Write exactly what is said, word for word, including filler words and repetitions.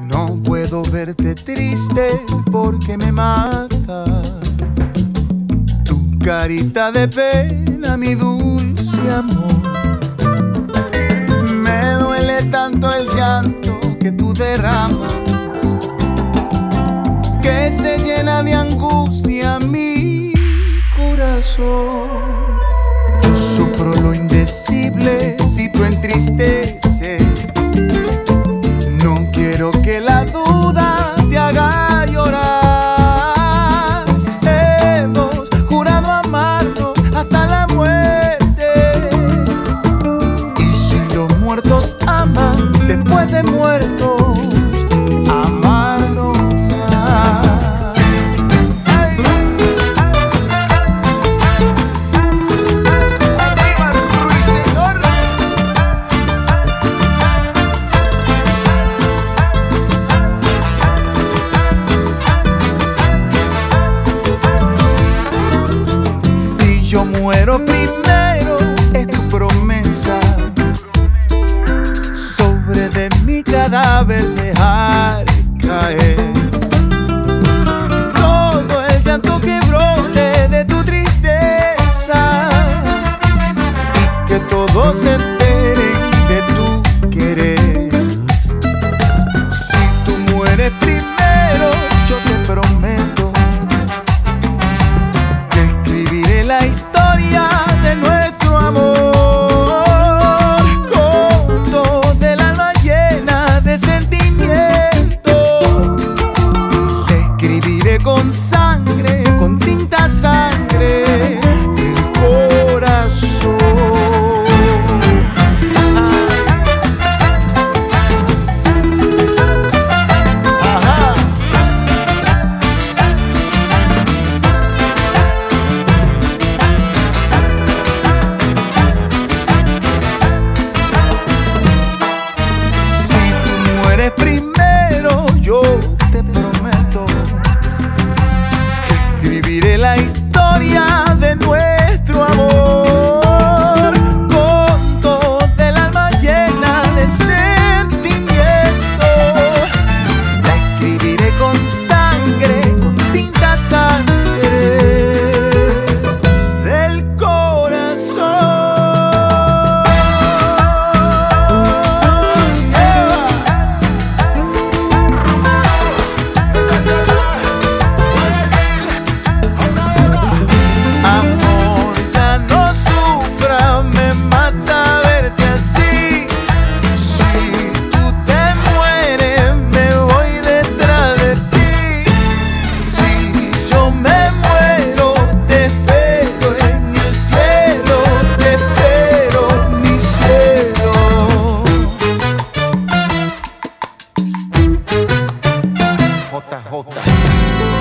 No puedo verte triste porque me mata tu carita de pena, mi dulce amor. Me duele tanto el llanto que tú derramas, que se llena de angustia mi corazón. Yo sufro lo indecible si tú entristeces. No quiero que la duda te haga llorar. Hemos jurado amarnos hasta la muerte, y si los muertos aman después de muertos, amarnos más. Yo muero primero, es tu promesa, sobre de mi cadáver dejar caer todo el llanto que brote de tu tristeza, y que todos se enteren de tu querer. Si tú mueres primero, yo te prometo que escribiré la historia de nuestro amor, con todo el alma llena de sentimiento. Te escribiré con sangre, con tinta sangre del corazón. Ajá. Primero, yo te prometo que escribiré la historia de nuestro amor, con todo el alma llena de sentimiento. La escribiré con sangre, con tinta sangre del corazón. J J